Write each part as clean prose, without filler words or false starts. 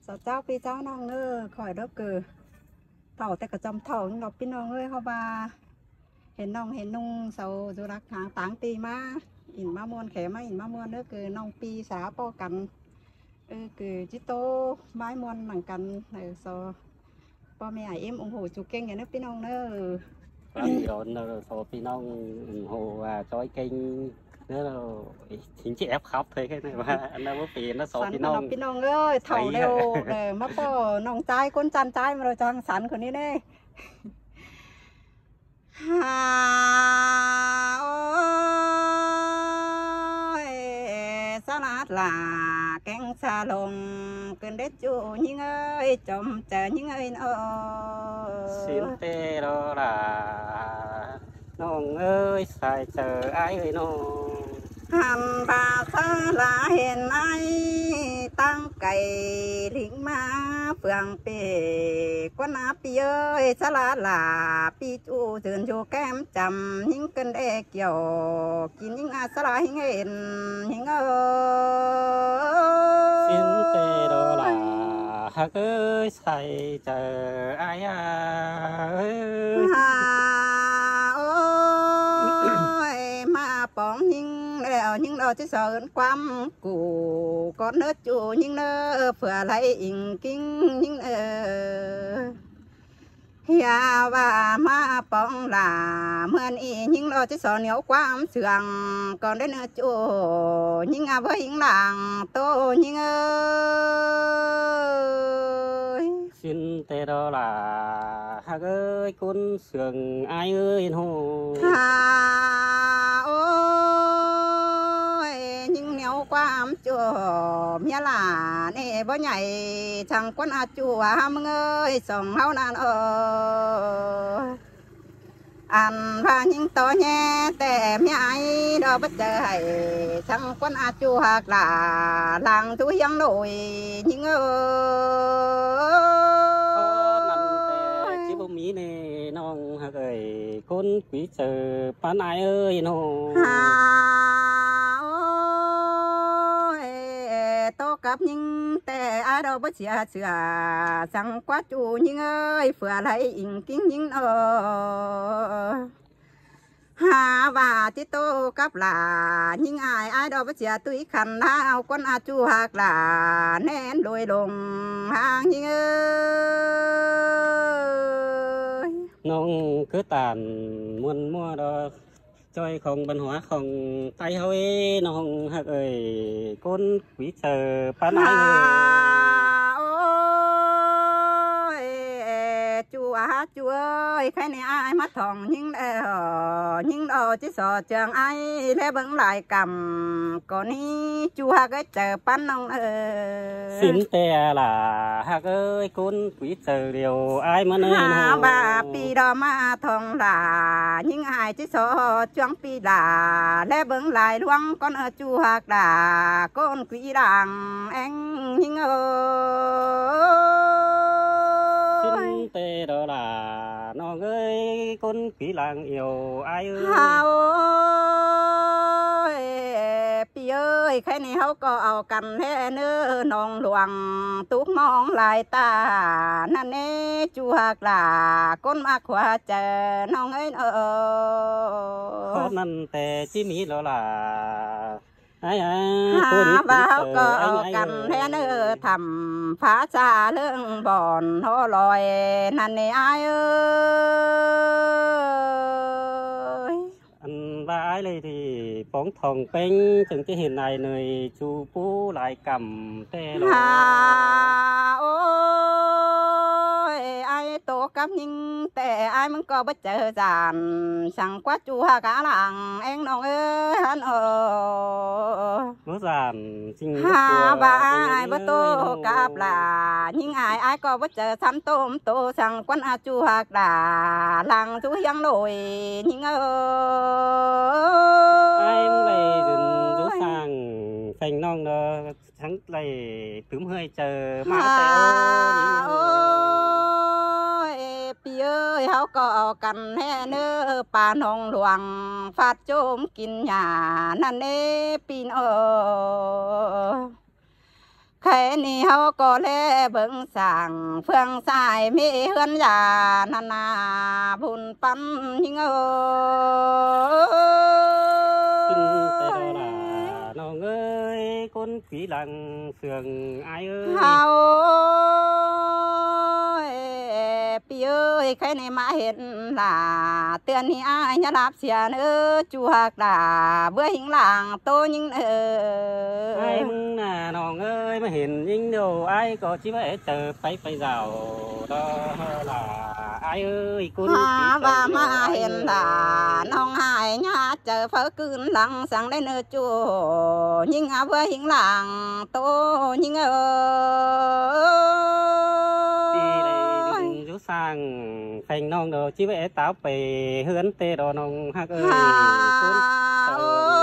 สาวเจ้าพี่เจ้าน้องเน้อคอยดอกเกอเถ่าแต่กระจำเถ่าดอกพี่น้องเอ้ยเขาบาเห็นน้องเห็นนุ่งเสาจุรักหางต่างตีมาอินมามวนแขมาอินมามวนเน้อคือน้องปีสาป้อกันคือจิโตไม้มวนหนังกันโซป้อแม่ไอเอ็มองโหจูเก่งอย่างนี้พี่น้องเน้อ rồi số phi nông hồ và trói kênh nữa là chính chị ép khóc thôi cái này mà anh đâu có phiền nó số phi nông พี่น้องเอ้ยเถ่าเร็วเลยมาป้อน้องใจก้นจันใจมาเราจังสันคนนี้เน่ฮ่าโอ้ยสลัดlà cánh xa lồng cơn đết chú những ơi chồng chờ những ơi nó xin tê đó là nông ơi xài chờ ai ơi nông hàn bà xa là hiện ai tăng cày lính ma phường bề quân áp pi ơi xa là pi chú dường chú kem chầm những cơn đê kiểu kín những xa là hình hình những xin tê đó là hắc ơi xài chờ ai ơi bóng nhưng đó chứ sợ quăm cụ con nước chủ nhưng nó vừa lấy in kinh nhưng ya và ma bóng là mơn y nhưng đó chứ sợ nếu quăm sườn còn đến nước chủ nhưng với những làng tô nhưng ơi xin tê đó là hắc ơi con sườn ai ơi hồ quam chùa mía là nè bó nhảy chẳng quân chùa mừng ơi sống hao nan ăn và những to nhéแต่mía ai đó bất chờ hay chẳng quân chùa hoặc là làng chú hiang nổi những chỉ bông mí này nong hả ơi con quý chờ bán ai ơi nó tô cặp nhưngแต่ai đâu bất chia sửa sang quá chủ nhưng ơi vừa lấy in kính nhưng hà và tí tô cặp là nhưng ai đâu bất chia túi khăn nào con chủ hoặc là nên đôi lồng hàng nhưng ơi nông cứ tàn muôn mua đó chơi không văn hóa không tay thôi nông hả ơi con quý chờ bán ai ơi chú ơi cái này ai mắt thòng nhưng đó chỉ sợ chẳng ai lẽ vẫn lại cầm còn đi chú cái chờ bán nông xin tè là hả ơi con quý chờ điều ai mà nơi bà pi đó mà thòng là nhưng ai chỉ sợ choáng pi là lẽ vẫn lại luôn con ở chú hoặc là con quý đàng anh nhưng xin tê đó là nó ơi con quý làng yêu ai ơi pi ơi cái nàyเขาก็เอากันแท้เนื้อน้องหลวงตุกมองลายตานั่นเองจูหักหลาก้นมากกว่าเจอน้องเอ้ยคนนั้นแต่จิมีแล้วล่ะบ่าวก็เอากันแท้เนื้อทำฟ้าชาเรื่องบ่อนหัวลอยนั่นเองเอ้ย ai đây thì bóng thòng pênh từng cái hình này người chú phú lại cầm tê lô ôi ai tổ cấp nhưngแต่ai muốn có bất chợt giàn chẳng quá chú hà cả làng em nong ơi hắn nó giàn chính và ai bất tô cặp là nhưng ai có bất chợt sắm tôm tô chẳng quan chú hà là làng chú hiang nổi nhưng ai muốn về rừng sang thành non đó tháng này túm hơi chờ mà พี่เอ้ยเขาก็เอากันแน่เนื้อป่าหนองหลวงฟาดโจมกินหญ้านั่นเองปีนใครนี่เขาก็แลเบิ่งสั่งเฟืองสายมีเฮือนยานานาบุญปันยิงเอ้ kinh tế đó là nó ơi con quý lăng sườn ai ơi เฮาพี่เอ้ยใครในมาเห็นล่ะเตือนให้อายอย่ารับเสียเนื้อจูหักด่าเบื่อหิงหลังโตยิง ai mừng là nó ơi mà hiện những đồ ai có chỉ phải chờ phải giàu đó là ai ơi con หาว่ามาเห็นล่ะน้องหายญาเจอเฟ้อคืนหลังสั่งได้เนื้อจูยิงเอาเบื่อหิงหลังโตยิง đi đây rú sang thành non đồ chỉ phải táo về hướng tê đồ nông hắc ơi con sợ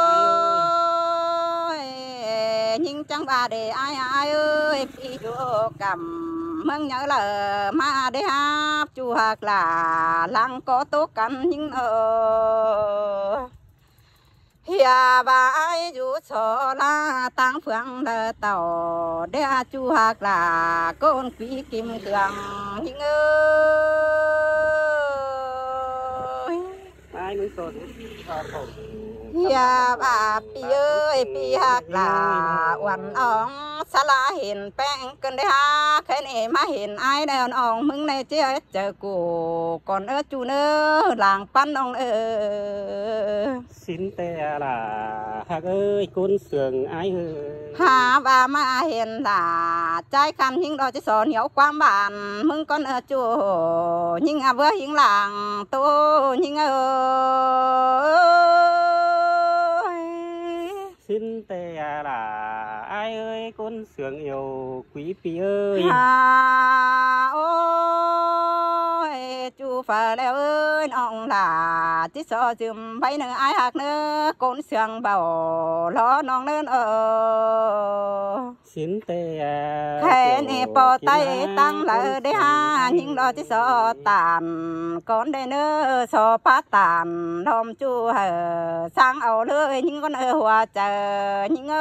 nhưng chẳng ba để ai ơi phi chú cầm mừng nhớ là ma để hát chú hạc là lăng có tốt căn nhưng hià bà ai chú cho là tăng phương là tàu để chú hạc là con quý kim cương nhưng ai muốn con hià bà pi ơi pi hạc làวันอ่องสลาเห็นแป้งกันได้ฮะแค่นี้มาเห็นไอ้ได้อ่องมึงในเจ้าเจอกูก่อนจูเนอหลังปั้นอ่อง xin tê là hạc ơi con sườn ai ơi หาว่ามาเห็นล่ะใจคันหิงดอกจะสอนเหนียวความบานมึงก่อนจูยิงเบื่อหิงหลังโตยิง xin tê là ai ơi con sướng yêu quý phi ơi โอ้ยจูฝ่าแล้วเอ้ยน้องล่ะที่สอจึมไปเนื้อไอหักเนื้อก้นเสียงเบาล้อน้องเนื้อ xin tê แค่นี้ปอไตตั้งเลยได้หายิงดอที่สอตานก้อนได้เนื้อสอพัดตานดอมจูเหอสร้างเอาเลยยิงก้อนหัวเจอยิง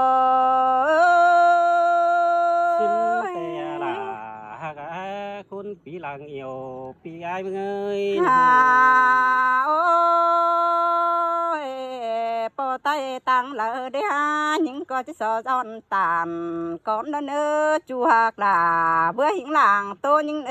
xin tê là hạc con quý làng yêu phi ai mừng ơi โอ้ยปอไตตั้งเลยได้หายิงก็จะสอจอนตานก้อนนั้นจูหักล่ะเบื่อหิงหลังโตยิง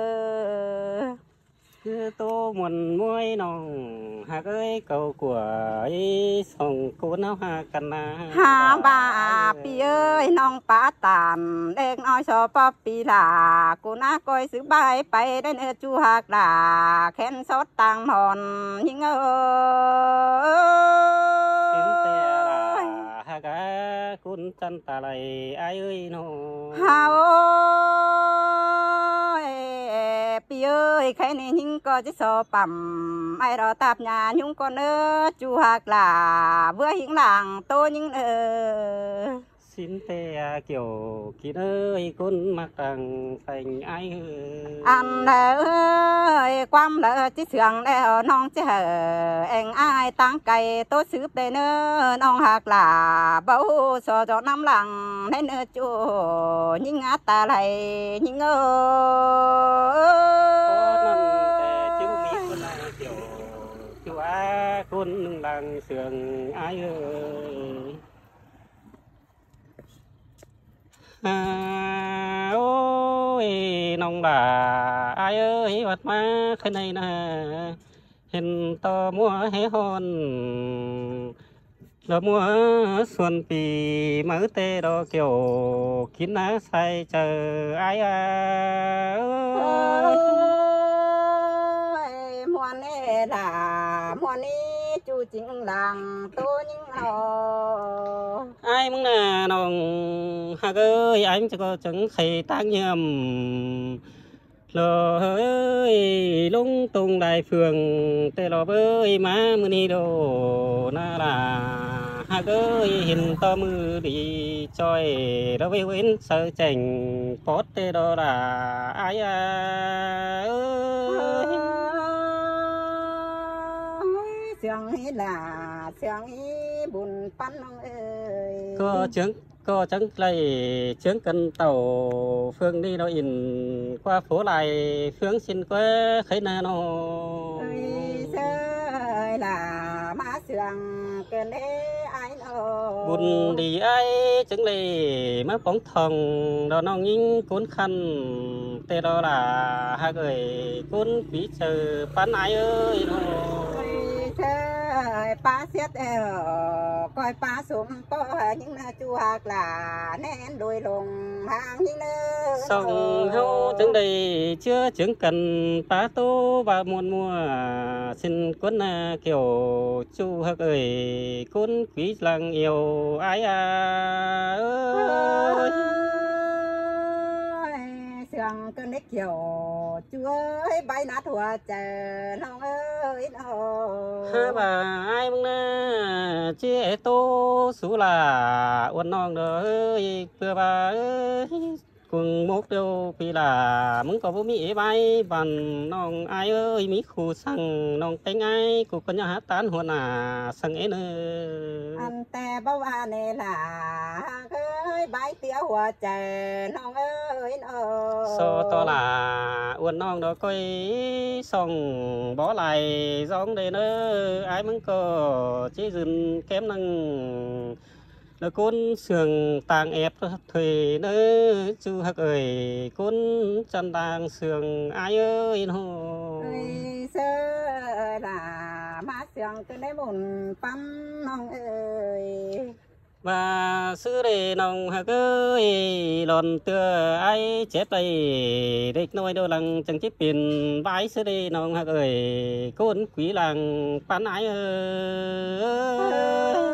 cứ tô muôn muối nòng hạc ơi cầu của ấy sòng cố nào hạc cần na หาบาปีเอ้ยน้องป้าตานเด็กน้อยชอบปอปีหลากูน่าก้อยซื้อใบไปได้เนื้อจูหักล่ะแค้นสดต่างหอนยิง xin tê là hạc con chân ta lại ai ơi nó ฮาโอ้ยปีเอ้ยใครนี่ยิงก็จะสอปั่มไอรอตับหญ้ายุงก็เนื้อจูหักล่ะเบื่อหิงหลังโตยิง xin tê kiểu kín ơi con mặc đằng thành ai ơi อันเอ้ยความเลอที่เสืองแล้วน้องจะเหอเอ็งอายตั้งไก่โตสืบได้เนื้อน้องหักหล่าเบาสอจอน้ำหลังในเนื้อจูยิงตาไหลยิง có nằmแต่chứ không biết con này kiểu kiểu con làng sườn ai ơi ôi nông bà ai ơi vật má cái này nè hiện to mua hé hòn rồi mua xuân pì mới tê đó kiểu kín ná say chờ ai ơi มวนนี่ล่ะมวนนี่จูจริงหลังโตยิง ai mừng nè nòng hạc ơi anh cho có chẳng thầy tác nhầm lò ơi lung tung đại phường tê lò ơi má mưa đi đồ na là hạc ơi hình to mưa đi chơi đó với quên sợ chảnh post tê đó là ai ơi เสียงอีหล่าเสียงอีบุญปั้นน้องเอ้ย có chứng có chẳng lấy chướng cân tàu phương đi nó in qua phố lại phương xin qua khấy na nó ơi sơi là má sương cơn đế ai nó buồn đi ai chẳng lấy má bóng thòng đó nó nhìn cuốn khăn tê đó là hai người cuốn quý chờ bán ai ơi nó ơi sơi pa xiết coi pa sum po những chu hạc là nén đôi lồng hàng những nơi sông hâu chẳng đây chưa chứng cần phá tô và muôn mùa xin cuốn kiểu chu hạc ơi cuốn quý làng yêu ai ơi sương cơn đế kiểu chúa ơi bay nát hoa chờ nó ơi nó ha bà ai mong na chia tô số là uốn non đó ơi vừa bà ơi cùng một điều vì là muốn có bố mỹ bay bàn non ai ơi mỹ khu sang non tên ai của con nhà hát tán huân sang ấy nữa anh ta bao à này là ơi bay tía hoa chờ nó ơi nó so to là uốn non đó coi xong bỏ lại giống đây nữa ai muốn có chế dừng kém năng nó côn sườn tàng ép thuê nữa chú hắc ơi côn chân tàng sườn ai ơi nó ơi sơ là má sương cơn đế bồn pan nong ơi và xứ đề nòng hạc ơi lòn tựa ai chép đây địch nôi đô lăng chẳng chép tiền bái xứ đề nòng hạc ơi côn quý làng pan ái ơi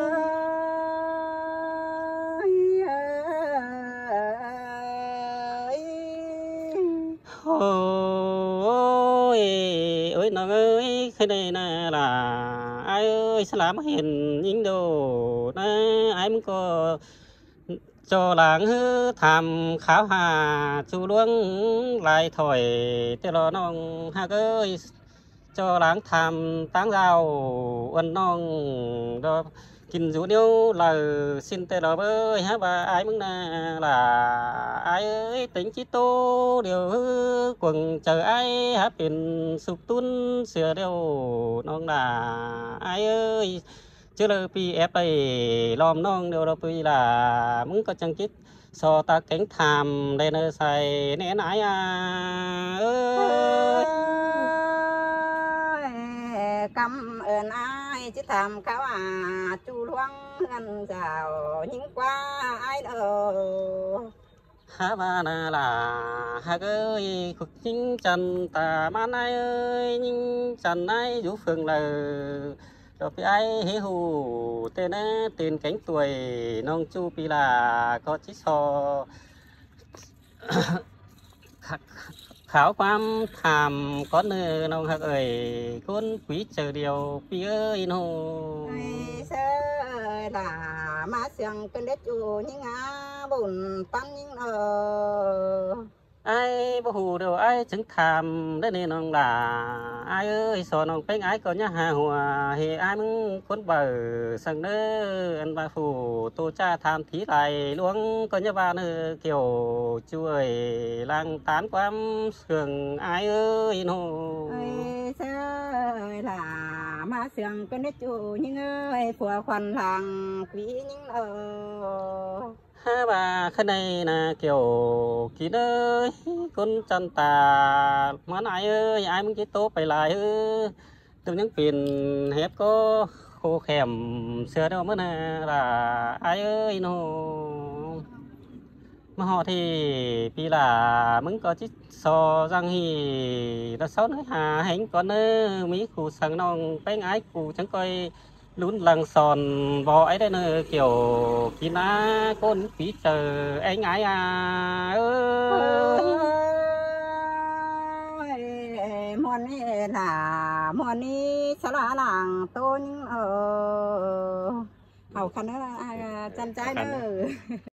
ôi ơi nó ơi cái này là ai ơi sao làm hiền những đồ nó ai muốn có cho làng hư tham khảo hà chu luông lại thổi tê lo non ha ơi cho làng tham táng rào ân non đó kinh dụ điêu là xin tê lo ơi ha bà ai muốn là ai ơi tính chí tô điều quần chờ ai há biển sụp tuôn sửa đều non là ai ơi chứ là pi ép đây lom non đều đâu pi là muốn có chân chít so ta cánh tham đây nơi xài nén ái ơi cảm ơn ai chứ tham khảo chu loang ăn rào những qua ai đâu há ba là ha ơi cuộc chính trần tà man ai ơi nhưng trần ai vũ phường là rồi phía ai hí hù tên tiền cánh tuổi non chu pi là có chỉ so khảo quan tham có nơi non hạc ơi con quý chờ điều pi ơi nó ơi sơ là má sương cơn đế chu những bồn pan những ai bố hù đâu ai chứng tham đấy nên ông là ai ơi so nông bánh ái có nhá hà hòa thì ai muốn cuốn bờ sang nữa anh ba phù tô cha tham thí lại luôn có nhá ba nữa kiểu chú ơi lang tán quám sườn ai ơi nó ơi sơ là má sương cơn đế chu những ơi phùa khoăn làng quý những ha bà cái này là kiểu kín ơi con chân tà món ai ơi ai muốn cái tốt phải lại ư từ những phiền hẹp có khô khèm xưa đâu mới là ai ơi nó mà họ thì vì là muốn có chiếc so răng thì nó xấu nói hà hành con mỹ khu sang non bánh ái cụ chẳng coi lún lằng sòn bò ấy đây nữa kiểu kín á con phí chờ anh ái ơi món này là món này sẽ là làng tôi những hậu khăn đó là chân trái nữa